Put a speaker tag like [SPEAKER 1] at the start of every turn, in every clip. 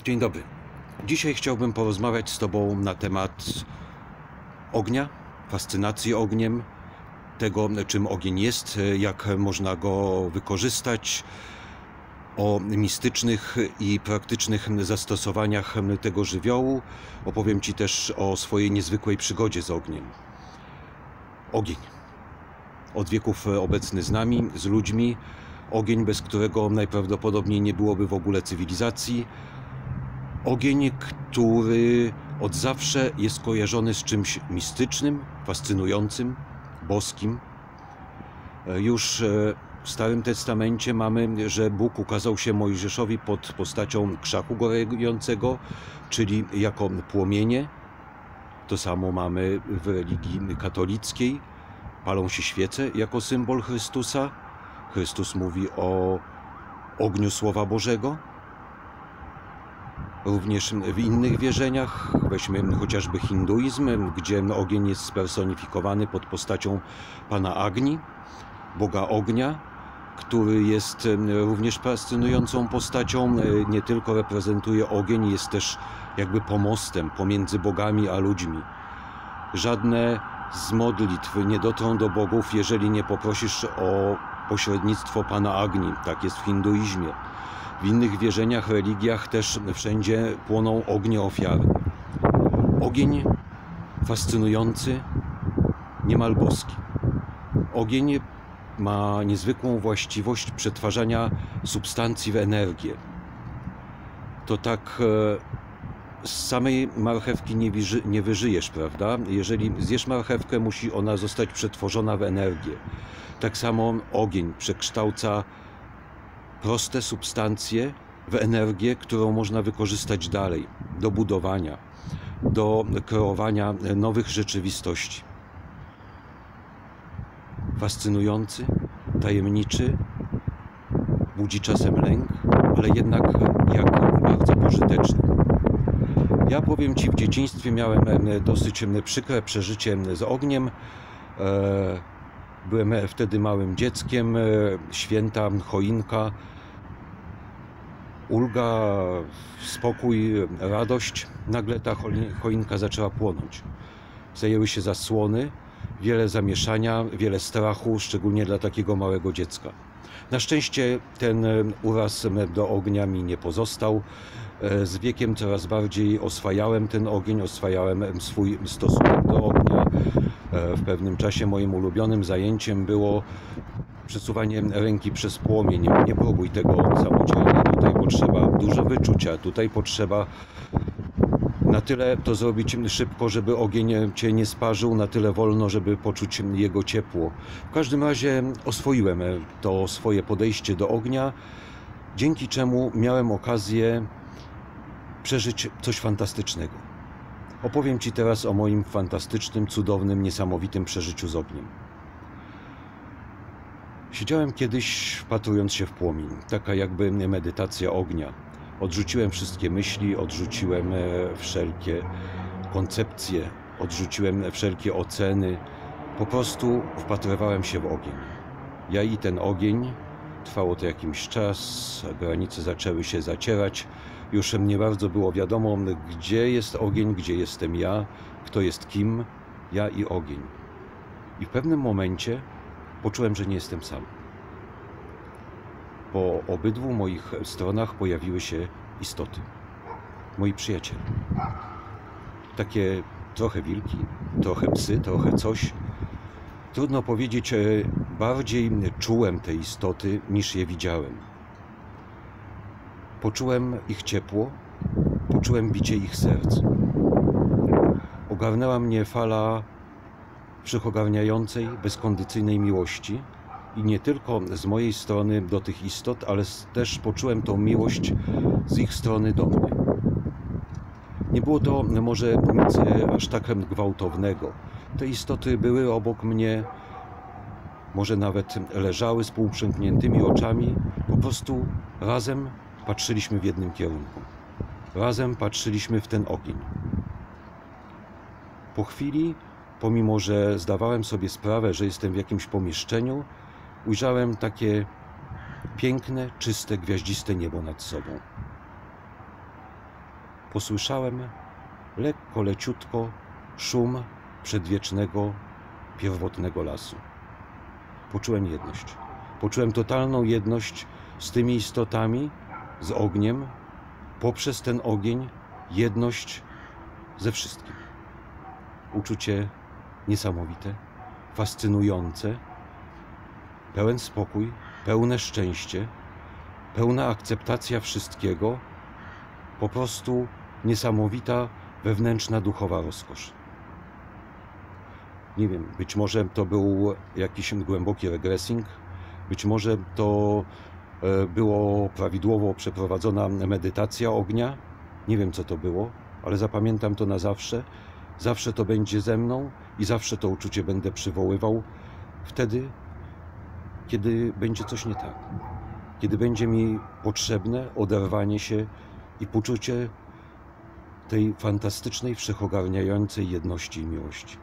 [SPEAKER 1] Dzień dobry. Dzisiaj chciałbym porozmawiać z Tobą na temat ognia, fascynacji ogniem, tego, czym ogień jest, jak można go wykorzystać, o mistycznych i praktycznych zastosowaniach tego żywiołu. Opowiem Ci też o swojej niezwykłej przygodzie z ogniem. Ogień. Od wieków obecny z nami, z ludźmi. Ogień, bez którego najprawdopodobniej nie byłoby w ogóle cywilizacji. Ogień, który od zawsze jest kojarzony z czymś mistycznym, fascynującym, boskim. Już w Starym Testamencie mamy, że Bóg ukazał się Mojżeszowi pod postacią krzaku gorejącego, czyli jako płomienie. To samo mamy w religii katolickiej. Palą się świece jako symbol Chrystusa. Chrystus mówi o ogniu Słowa Bożego. Również w innych wierzeniach, weźmy chociażby hinduizm, gdzie ogień jest spersonifikowany pod postacią Pana Agni, Boga ognia, który jest również fascynującą postacią, nie tylko reprezentuje ogień, jest też jakby pomostem pomiędzy bogami a ludźmi. Żadne z modlitw nie dotrą do bogów, jeżeli nie poprosisz o pośrednictwo Pana Agni. Tak jest w hinduizmie. W innych wierzeniach, religiach też wszędzie płoną ognie ofiary. Ogień fascynujący, niemal boski. Ogień ma niezwykłą właściwość przetwarzania substancji w energię. To tak z samej marchewki nie wyżyjesz, prawda? Jeżeli zjesz marchewkę, musi ona zostać przetworzona w energię. Tak samo ogień przekształca proste substancje w energię, którą można wykorzystać dalej, do budowania, do kreowania nowych rzeczywistości. Fascynujący, tajemniczy, budzi czasem lęk, ale jednak jak bardzo pożyteczny. Ja powiem Ci, w dzieciństwie miałem dosyć przykre przeżycie z ogniem. Byłem wtedy małym dzieckiem, święta, choinka, ulga, spokój, radość. Nagle ta choinka zaczęła płonąć. Zajęły się zasłony, wiele zamieszania, wiele strachu, szczególnie dla takiego małego dziecka. Na szczęście ten uraz do ognia mi nie pozostał. Z wiekiem coraz bardziej oswajałem ten ogień, oswajałem swój stosunek do ognia. W pewnym czasie moim ulubionym zajęciem było przesuwanie ręki przez płomień. Nie próbuj tego samodzielnie, tutaj potrzeba dużo wyczucia, tutaj potrzeba na tyle to zrobić szybko, żeby ogień Cię nie sparzył, na tyle wolno, żeby poczuć jego ciepło. W każdym razie oswoiłem to swoje podejście do ognia, dzięki czemu miałem okazję przeżyć coś fantastycznego. Opowiem Ci teraz o moim fantastycznym, cudownym, niesamowitym przeżyciu z ogniem. Siedziałem kiedyś, wpatrując się w płomień, taka jakby medytacja ognia. Odrzuciłem wszystkie myśli, odrzuciłem wszelkie koncepcje, odrzuciłem wszelkie oceny. Po prostu wpatrywałem się w ogień. Ja i ten ogień, trwało to jakiś czas, granice zaczęły się zacierać. Już nie bardzo było wiadomo, gdzie jest ogień, gdzie jestem ja, kto jest kim, ja i ogień. I w pewnym momencie poczułem, że nie jestem sam. Po obydwu moich stronach pojawiły się istoty. Moi przyjaciele. Takie trochę wilki, trochę psy, trochę coś. Trudno powiedzieć, bardziej czułem te istoty niż je widziałem. Poczułem ich ciepło, poczułem bicie ich serc. Ogarnęła mnie fala wszechogarniającej, bezkondycyjnej miłości i nie tylko z mojej strony do tych istot, ale też poczułem tą miłość z ich strony do mnie. Nie było to może nic aż tak gwałtownego. Te istoty były obok mnie, może nawet leżały z półprzymkniętymi oczami, po prostu razem patrzyliśmy w jednym kierunku. Razem patrzyliśmy w ten ogień. Po chwili, pomimo że zdawałem sobie sprawę, że jestem w jakimś pomieszczeniu, ujrzałem takie piękne, czyste, gwiaździste niebo nad sobą. posłyszałem lekko, leciutko szum przedwiecznego, pierwotnego lasu. Poczułem jedność. Poczułem totalną jedność z tymi istotami, z ogniem, poprzez ten ogień jedność ze wszystkim. Uczucie niesamowite, fascynujące, pełen spokój, pełne szczęście, pełna akceptacja wszystkiego, po prostu niesamowita wewnętrzna duchowa rozkosz. Nie wiem, być może to był jakiś głęboki regresing, być może to było prawidłowo przeprowadzona medytacja ognia. Nie wiem, co to było, ale zapamiętam to na zawsze. Zawsze to będzie ze mną i zawsze to uczucie będę przywoływał wtedy, kiedy będzie coś nie tak. Kiedy będzie mi potrzebne oderwanie się i poczucie tej fantastycznej, wszechogarniającej jedności i miłości.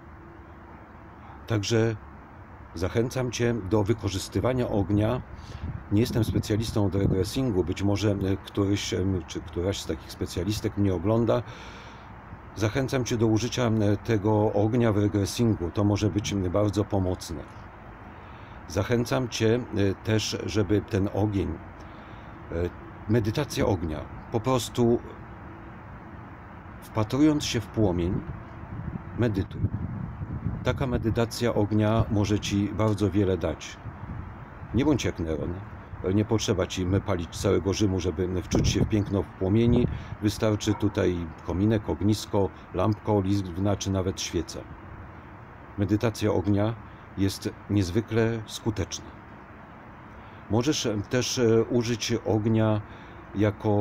[SPEAKER 1] Także zachęcam Cię do wykorzystywania ognia. Nie jestem specjalistą od regressingu, być może któryś czy któraś z takich specjalistek mnie ogląda. Zachęcam Cię do użycia tego ognia w regressingu. To może być bardzo pomocne. Zachęcam Cię też, żeby ten ogień, medytacja ognia, po prostu wpatrując się w płomień, medytuj. Taka medytacja ognia może Ci bardzo wiele dać. Nie bądź jak Neron. Nie potrzeba Ci palić całego Rzymu, żeby wczuć się w piękno w płomieni. Wystarczy tutaj kominek, ognisko, lampka oliwna, czy nawet świeca. Medytacja ognia jest niezwykle skuteczna. Możesz też użyć ognia jako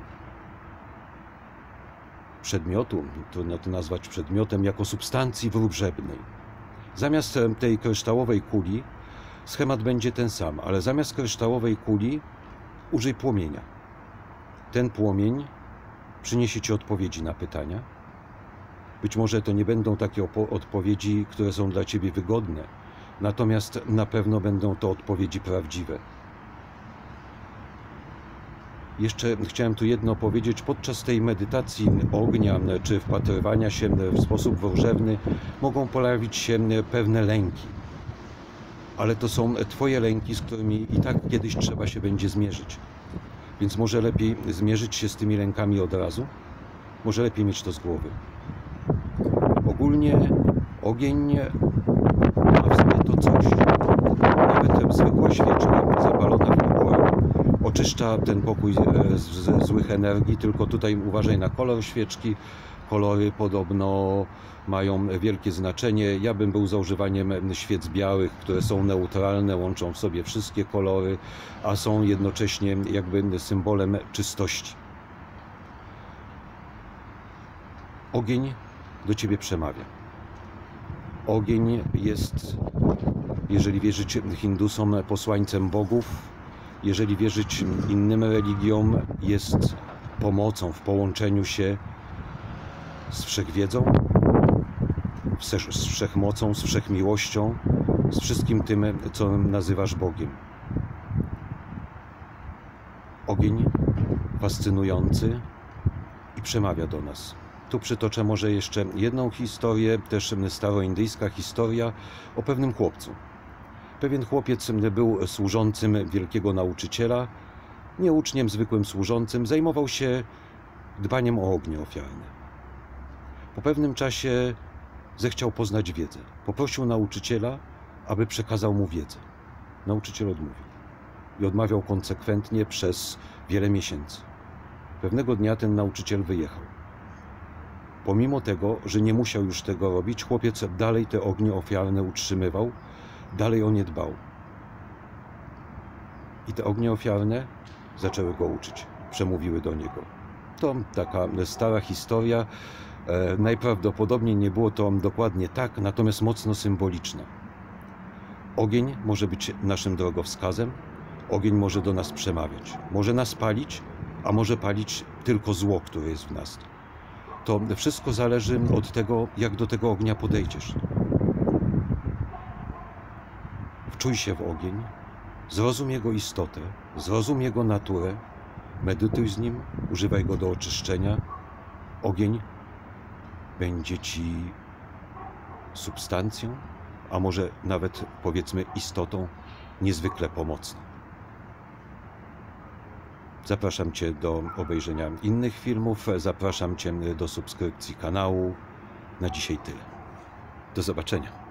[SPEAKER 1] przedmiotu, trudno to nazwać przedmiotem, jako substancji wróżebnej. Zamiast tej kryształowej kuli schemat będzie ten sam, ale zamiast kryształowej kuli użyj płomienia. Ten płomień przyniesie Ci odpowiedzi na pytania. Być może to nie będą takie odpowiedzi, które są dla Ciebie wygodne, natomiast na pewno będą to odpowiedzi prawdziwe. Jeszcze chciałem tu jedno powiedzieć. Podczas tej medytacji ognia czy wpatrywania się w sposób wróżebny mogą pojawić się pewne lęki. Ale to są Twoje lęki, z którymi i tak kiedyś trzeba się będzie zmierzyć. Więc może lepiej zmierzyć się z tymi lękami od razu? Może lepiej mieć to z głowy. Ogólnie ogień ma w sobie to coś. Nawet zwykła świeczka zapalona w pokoju oczyszcza ten pokój z złych energii, tylko tutaj uważaj na kolor świeczki. Kolory podobno mają wielkie znaczenie. Ja bym był za używaniem świec białych, które są neutralne, łączą w sobie wszystkie kolory, a są jednocześnie jakby symbolem czystości. Ogień do Ciebie przemawia. Ogień jest, jeżeli wierzyć Hindusom, posłańcem bogów. Jeżeli wierzyć innym religiom, jest pomocą w połączeniu się z wszechwiedzą, z wszechmocą, z wszechmiłością, z wszystkim tym, co nazywasz Bogiem. Ogień fascynujący i przemawia do nas. Tu przytoczę może jeszcze jedną historię, też staroindyjska historia o pewnym chłopcu. Pewien chłopiec był służącym wielkiego nauczyciela, nie uczniem, zwykłym służącym, zajmował się dbaniem o ognie ofiarne. Po pewnym czasie zechciał poznać wiedzę. Poprosił nauczyciela, aby przekazał mu wiedzę. Nauczyciel odmówił. I odmawiał konsekwentnie przez wiele miesięcy. Pewnego dnia ten nauczyciel wyjechał. Pomimo tego, że nie musiał już tego robić, chłopiec dalej te ognie ofiarne utrzymywał, dalej o nie dbał. I te ognie ofiarne zaczęły go uczyć, przemówiły do niego. To taka stara historia. Najprawdopodobniej nie było to dokładnie tak, natomiast mocno symboliczne. Ogień może być naszym drogowskazem, ogień może do nas przemawiać, może nas palić, a może palić tylko zło, które jest w nas. To wszystko zależy od tego, jak do tego ognia podejdziesz. Wczuj się w ogień, zrozum jego istotę, zrozum jego naturę, medytuj z nim, używaj go do oczyszczenia, ogień będzie ci substancją, a może nawet powiedzmy istotą niezwykle pomocną. Zapraszam Cię do obejrzenia innych filmów, zapraszam Cię do subskrypcji kanału. Na dzisiaj tyle. Do zobaczenia.